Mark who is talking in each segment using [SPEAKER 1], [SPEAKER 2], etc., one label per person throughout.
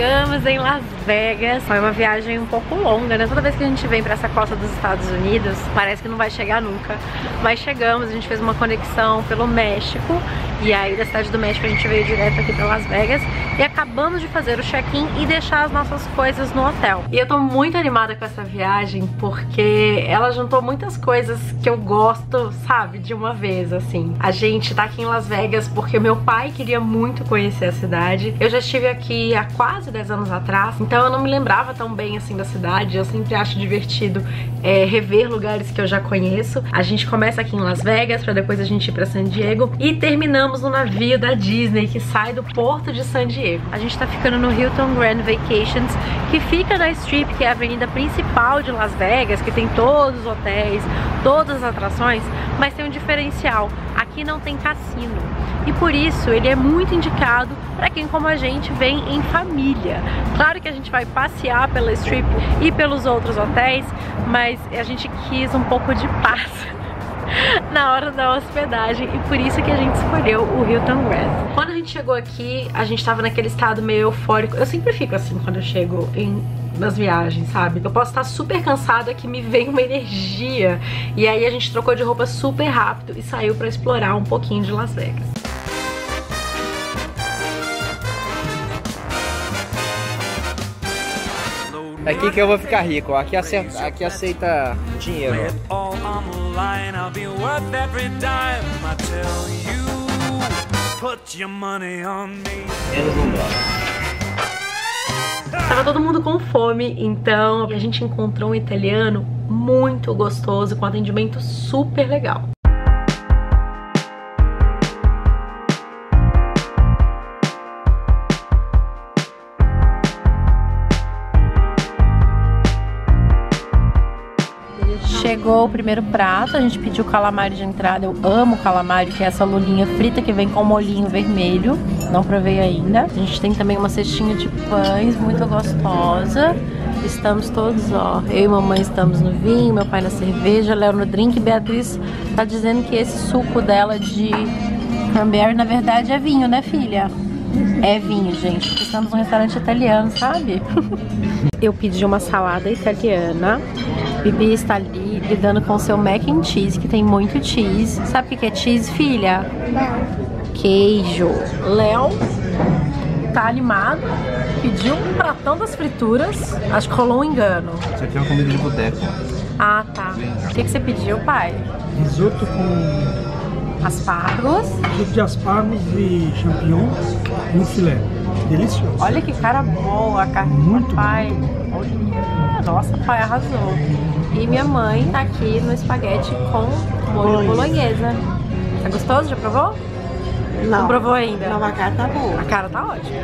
[SPEAKER 1] Chegamos em Las Vegas. Foi uma viagem um pouco longa, né? Toda vez que a gente vem pra essa costa dos Estados Unidos, parece que não vai chegar nunca. Mas chegamos, a gente fez uma conexão pelo México. E aí da cidade do México a gente veio direto aqui pra Las Vegas. E acabamos de fazer o check-in e deixar as nossas coisas no hotel. E eu tô muito animada com essa viagem, porque ela juntou muitas coisas que eu gosto, sabe, de uma vez, assim. A gente tá aqui em Las Vegas porque meu pai queria muito conhecer a cidade. Eu já estive aqui há quase 10 anos atrás, então eu não me lembrava tão bem assim da cidade. Eu sempre acho divertido rever lugares que eu já conheço. A gente começa aqui em Las Vegas pra depois a gente ir pra San Diego e terminamos no navio da Disney que sai do porto de San Diego. A gente tá ficando no Hilton Grand Vacations, que fica na Strip, que é a avenida principal de Las Vegas, que tem todos os hotéis, todas as atrações, mas tem um diferencial: aqui não tem cassino. E por isso ele é muito indicado para quem como a gente vem em família. Claro que a gente vai passear pela Strip e pelos outros hotéis, mas a gente quis um pouco de paz na hora da hospedagem e por isso que a gente escolheu o Hilton Grand. Quando a gente chegou aqui, a gente tava naquele estado meio eufórico. Eu sempre fico assim quando eu chego nas viagens, sabe? Eu posso estar super cansada que me vem uma energia. E aí a gente trocou de roupa super rápido e saiu pra explorar um pouquinho de Las Vegas.
[SPEAKER 2] Aqui que eu vou ficar rico, aqui aceita dinheiro.
[SPEAKER 1] Tava todo mundo com fome, então a gente encontrou um italiano muito gostoso, com atendimento super legal. Chegou o primeiro prato, a gente pediu calamari de entrada. Eu amo calamari, que é essa lulinha frita que vem com molhinho vermelho. Não provei ainda. A gente tem também uma cestinha de pães muito gostosa. Estamos todos, ó, eu e mamãe estamos no vinho, meu pai na cerveja, Léo no drink. Beatriz tá dizendo que esse suco dela de cranberry, na verdade, é vinho, né, filha? É vinho, gente, porque estamos num restaurante italiano, sabe? Eu pedi uma salada italiana. Bibi está ali lidando com o seu mac and cheese, que tem muito cheese. Sabe o que é cheese, filha? Não. Queijo. Léo tá animado, pediu um pratão das frituras. Acho que rolou um engano.
[SPEAKER 2] Isso aqui é uma comida de boteco.
[SPEAKER 1] Ah, tá. O que você pediu, pai?
[SPEAKER 3] Risoto com
[SPEAKER 1] aspargos.
[SPEAKER 3] Risoto de aspargos e champignons e um filé. Delicioso.
[SPEAKER 1] Olha que cara boa a carne do pai. Olha, nossa, pai arrasou. E minha mãe tá aqui no espaguete com molho bolonhesa. Tá gostoso? Já provou? Não provou ainda?
[SPEAKER 4] Não, a cara tá boa.
[SPEAKER 1] A cara tá ótima.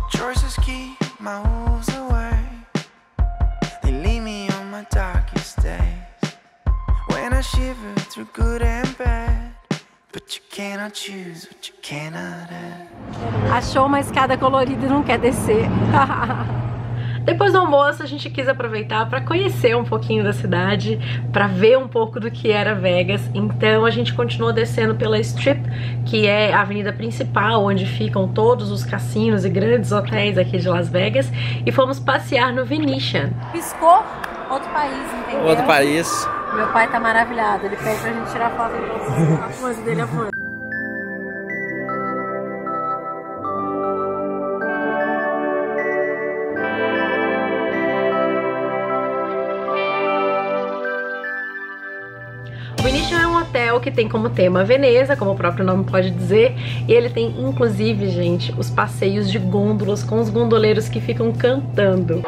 [SPEAKER 1] Achou uma escada colorida e não quer descer. Depois do almoço a gente quis aproveitar para conhecer um pouquinho da cidade, para ver um pouco do que era Vegas. Então a gente continuou descendo pela Strip, que é a avenida principal onde ficam todos os cassinos e grandes hotéis aqui de Las Vegas, e fomos passear no Venetian. Piscou, outro país, entendeu?
[SPEAKER 2] Outro país.
[SPEAKER 1] Meu pai tá maravilhado, ele pede pra gente tirar foto a pose dele afora. O Venetian é um hotel que tem como tema Veneza, como o próprio nome pode dizer, e ele tem inclusive, gente, os passeios de gôndolas com os gondoleiros que ficam cantando.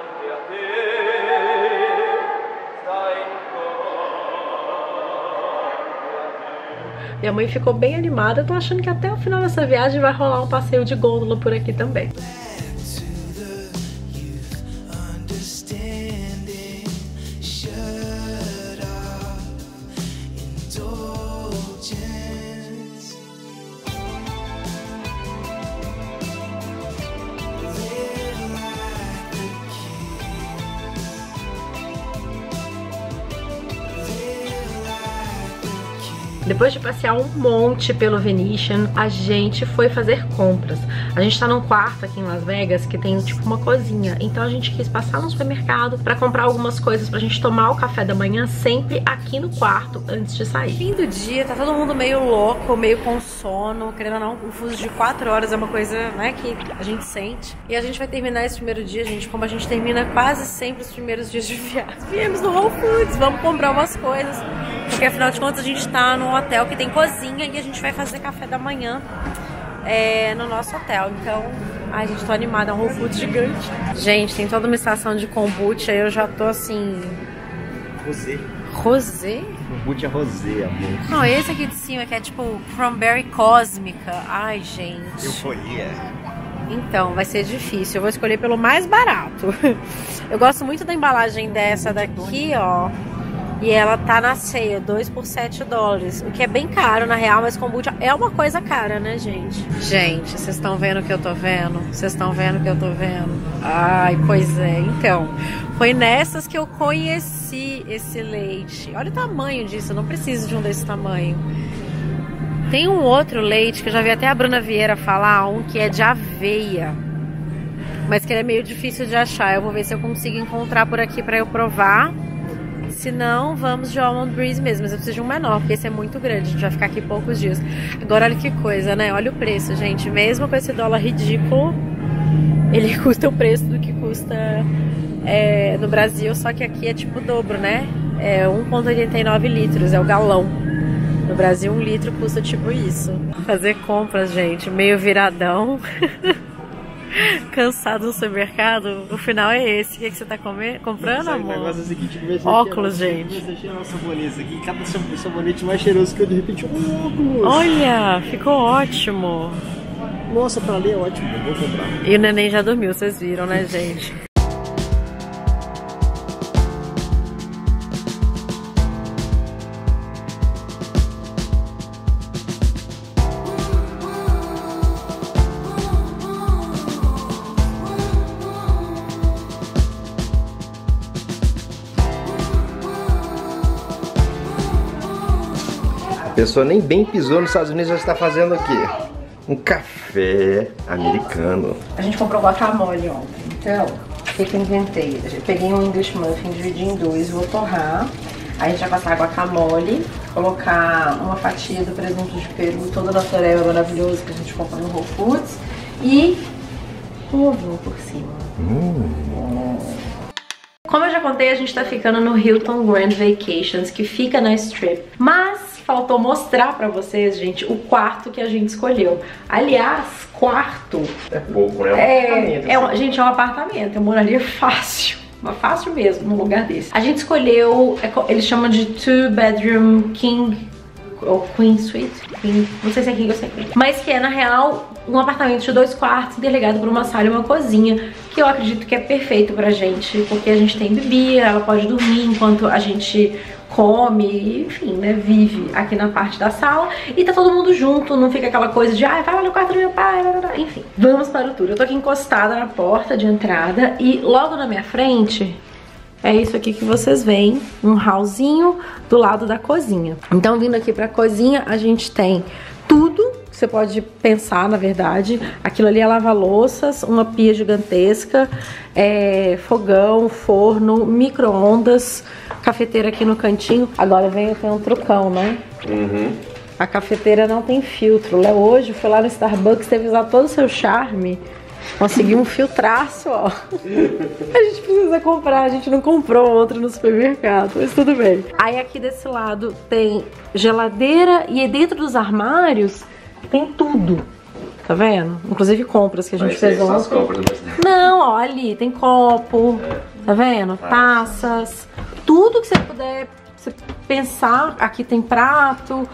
[SPEAKER 1] Minha mãe ficou bem animada, eu tô achando que até o final dessa viagem vai rolar um passeio de gôndola por aqui também. Depois de passear um monte pelo Venetian, a gente foi fazer compras. A gente tá num quarto aqui em Las Vegas que tem tipo uma cozinha. Então a gente quis passar no supermercado pra comprar algumas coisas pra gente tomar o café da manhã sempre aqui no quarto antes de sair. Fim do dia, tá todo mundo meio louco, meio com sono, querendo ou não, um fuso de 4 horas é uma coisa, né, que a gente sente. E a gente vai terminar esse primeiro dia, gente, como a gente termina quase sempre os primeiros dias de viagem. Viemos no Whole Foods, vamos comprar umas coisas, porque afinal de contas a gente tá num hotel que tem cozinha e a gente vai fazer café da manhã no nosso hotel. Então, ai, gente, tô animada, é um Whole Foods gigante. Gente, tem toda uma estação de kombucha, eu já tô assim...
[SPEAKER 2] Rosé.
[SPEAKER 1] Rosé?
[SPEAKER 2] Kombucha rosé, amor.
[SPEAKER 1] Não, esse aqui de cima que é tipo cranberry cósmica. Ai, gente.
[SPEAKER 2] Euforia.
[SPEAKER 1] Então, vai ser difícil. Eu vou escolher pelo mais barato. Eu gosto muito da embalagem dessa daqui, ó. E ela tá na ceia, 2 por $7. O que é bem caro, na real, mas kombucha é uma coisa cara, né, gente? Gente, vocês estão vendo o que eu tô vendo? Vocês estão vendo o que eu tô vendo? Ai, pois é. Então, foi nessas que eu conheci esse leite. Olha o tamanho disso, eu não preciso de um desse tamanho. Tem um outro leite que eu já vi até a Bruna Vieira falar, um que é de aveia. Mas que ele é meio difícil de achar. Eu vou ver se eu consigo encontrar por aqui pra eu provar. Se não, vamos de Almond Breeze mesmo. Mas eu preciso de um menor, porque esse é muito grande. A gente vai ficar aqui poucos dias. Agora, olha que coisa, né? Olha o preço, gente. Mesmo com esse dólar ridículo, ele custa o preço do que custa no Brasil. Só que aqui é tipo o dobro, né? É 1,89 litros, é o galão. No Brasil, 1 litro custa tipo isso. Fazer compras, gente, meio viradão. Cansado no supermercado, o final é esse. O que você tá comprando, amor? Óculos, gente.
[SPEAKER 2] Comecei a cheirar o sabonete aqui. Cada sabonete mais cheiroso que eu, de repente, um óculos.
[SPEAKER 1] Olha, ficou ótimo.
[SPEAKER 2] Nossa, pra ler é ótimo, eu vou comprar.
[SPEAKER 1] E o neném já dormiu, vocês viram, né, gente?
[SPEAKER 2] A pessoa nem bem pisou nos Estados Unidos, já está fazendo aqui um café americano.
[SPEAKER 1] A gente comprou guacamole ontem, então o que eu inventei? Eu peguei um English muffin, dividi em 2, vou torrar. Aí a gente vai passar guacamole, colocar uma fatia do presunto de peru, todo natureba maravilhoso que a gente compra no Whole Foods e um ovinho por cima. Como eu já contei, a gente tá ficando no Hilton Grand Vacations, que fica na Strip, mas faltou mostrar pra vocês, gente, o quarto que a gente escolheu. Aliás, quarto...
[SPEAKER 2] É pouco, né?
[SPEAKER 1] Gente, é um apartamento. Eu moraria fácil. Mas fácil mesmo, num lugar desse. A gente escolheu... Eles chamam de 2-bedroom king... Ou Queen Suite. Queen, não sei se é King ou se é Queen. Mas que é, na real, um apartamento de 2 quartos interligado por uma sala e uma cozinha. Que eu acredito que é perfeito pra gente. Porque a gente tem bebê, ela pode dormir enquanto a gente... come, enfim, né, vive aqui na parte da sala e tá todo mundo junto, não fica aquela coisa de vai lá no quarto do meu pai, enfim. Vamos para o tour. Eu tô aqui encostada na porta de entrada e logo na minha frente é isso aqui que vocês veem, um hallzinho do lado da cozinha. Então, vindo aqui pra cozinha, a gente tem tudo que você pode pensar, na verdade. Aquilo ali é lava-louças, uma pia gigantesca, fogão, forno, micro-ondas, cafeteira aqui no cantinho. Agora tem um trucão, né? A cafeteira não tem filtro. O Léo hoje foi lá no Starbucks, teve usado todo o seu charme, conseguiu um filtraço, ó. A gente precisa comprar, a gente não comprou outro no supermercado, mas tudo bem. Aí aqui desse lado tem geladeira e dentro dos armários tem tudo. Tá vendo? Inclusive compras que a gente fez ontem. Não, ó, ali tem copo, tá vendo? Taças, tudo que você puder pensar. Aqui tem prato.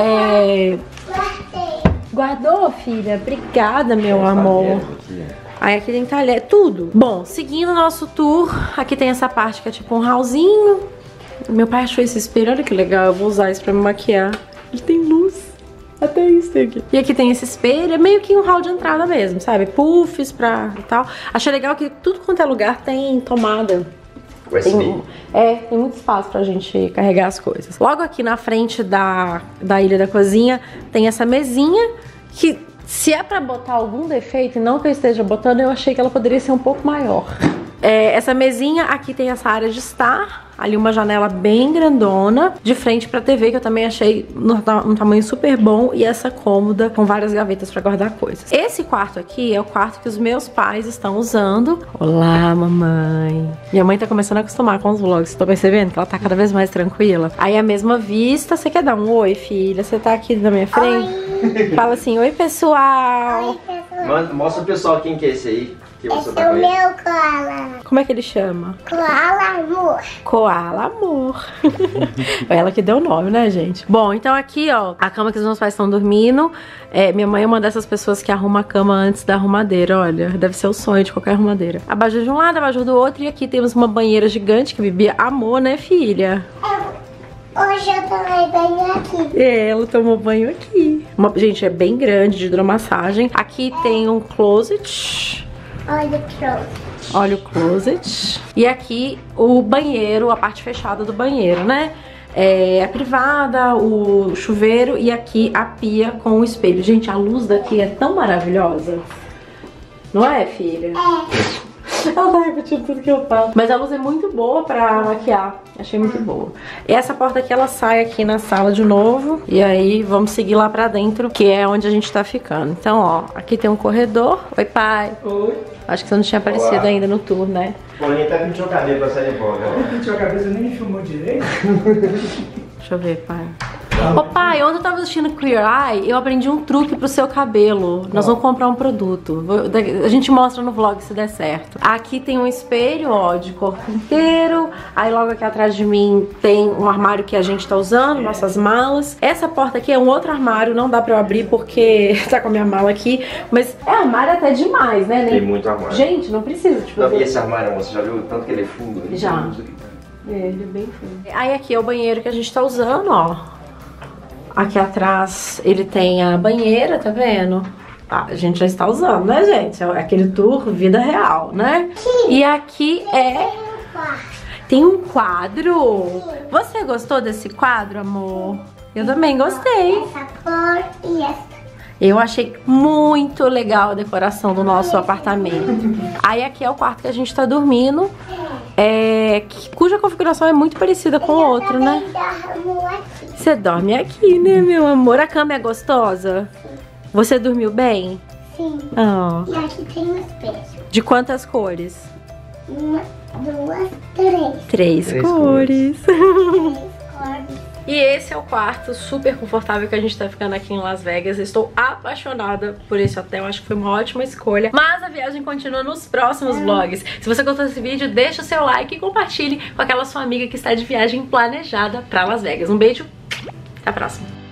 [SPEAKER 1] Guardou, filha? Obrigada, meu amor. Aí aqui tem talher, tudo. Bom, seguindo o nosso tour, aqui tem essa parte que é tipo um hallzinho. Meu pai achou esse espelho, olha que legal, eu vou usar isso pra me maquiar. Ele tem luz. Até isso tem aqui. E aqui tem esse espelho, é meio que um hall de entrada mesmo, sabe? Puffs pra e tal. Achei legal que tudo quanto é lugar tem tomada. Tem muito espaço pra gente carregar as coisas. Logo aqui na frente da ilha da cozinha tem essa mesinha que Se é pra botar algum defeito, e não que eu esteja botando, eu achei que ela poderia ser um pouco maior. Essa mesinha aqui tem essa área de estar, ali uma janela bem grandona, de frente pra TV, que eu também achei um tamanho super bom, e essa cômoda com várias gavetas pra guardar coisas. Esse quarto aqui é o quarto que os meus pais estão usando. Olá, mamãe. Minha mãe tá começando a acostumar com os vlogs, tô percebendo que ela tá cada vez mais tranquila. Aí a mesma vista, você quer dar um oi, filha? Você tá aqui na minha frente? Oi. Fala assim, oi, pessoal. Oi, pessoal.
[SPEAKER 2] Mostra o pessoal quem que é esse aí.
[SPEAKER 4] Esse é o meu koala.
[SPEAKER 1] Como é que ele chama?
[SPEAKER 4] Koala Amor.
[SPEAKER 1] Koala Amor. Ela que deu o nome, né, gente? Bom, então aqui, ó, a cama que os meus pais estão dormindo. Minha mãe é uma dessas pessoas que arruma a cama antes da arrumadeira, olha. Deve ser o sonho de qualquer arrumadeira. Abajur de um lado, abajur do outro. E aqui temos uma banheira gigante que bebia amor, né, filha?
[SPEAKER 4] Hoje eu tomei banho aqui.
[SPEAKER 1] Ela tomou banho aqui. Gente, é bem grande, de hidromassagem. Aqui tem um closet.
[SPEAKER 4] Olha o closet.
[SPEAKER 1] Olha o closet. E aqui o banheiro, a parte fechada do banheiro, né? A privada, o chuveiro e aqui a pia com o espelho. Gente, a luz daqui é tão maravilhosa. Não é, filha? É. Ela tá repetindo tudo que eu falo. Mas a luz é muito boa pra maquiar. Achei muito boa. E essa porta aqui, ela sai aqui na sala de novo. E aí, vamos seguir lá pra dentro, que é onde a gente tá ficando. Então, ó, aqui tem um corredor. Oi, pai.
[SPEAKER 3] Oi.
[SPEAKER 1] Acho que você não tinha aparecido ainda no tour, né?
[SPEAKER 2] Paulinha até pintou o cabelo pra sair embora.
[SPEAKER 3] Pintou a cabeça, nem filmou direito.
[SPEAKER 1] Deixa eu ver, pai. Ô pai, ontem eu tava assistindo Queer Eye, eu aprendi um truque pro seu cabelo. Nós vamos comprar um produto. A gente mostra no vlog se der certo. Aqui tem um espelho, ó, de corpo inteiro. Aí logo aqui atrás de mim tem um armário que a gente tá usando, nossas malas. Essa porta aqui é um outro armário, não dá pra eu abrir porque tá com a minha mala aqui. Mas é armário até demais, né?
[SPEAKER 2] Tem muito armário.
[SPEAKER 1] Gente, não precisa, tipo...
[SPEAKER 2] Não, e esse armário, você já viu o tanto que ele é fundo?
[SPEAKER 1] Já. Ele é bem fundo. Aí aqui é o banheiro que a gente tá usando, ó. Aqui atrás ele tem a banheira, tá vendo? Ah, a gente já está usando, né, gente? É aquele tour vida real, né? Sim. E aqui tem um quadro. Você gostou desse quadro, amor? Eu também gostei.
[SPEAKER 4] Essa cor e essa.
[SPEAKER 1] Eu achei muito legal a decoração do nosso apartamento. Aí aqui é o quarto que a gente tá dormindo, cuja configuração é muito parecida com o outro, né? Você dorme aqui, né, meu amor? A cama é gostosa? Você dormiu bem?
[SPEAKER 4] Sim.
[SPEAKER 1] Oh.
[SPEAKER 4] E aqui tem um espelho.
[SPEAKER 1] De quantas cores?
[SPEAKER 4] Uma, duas, três.
[SPEAKER 1] Três cores.
[SPEAKER 4] Três cores.
[SPEAKER 1] E esse é o quarto super confortável que a gente tá ficando aqui em Las Vegas. Estou apaixonada por esse hotel, acho que foi uma ótima escolha. Mas a viagem continua nos próximos vlogs. Se você gostou desse vídeo, deixa o seu like e compartilhe com aquela sua amiga que está de viagem planejada pra Las Vegas. Um beijo, até a próxima.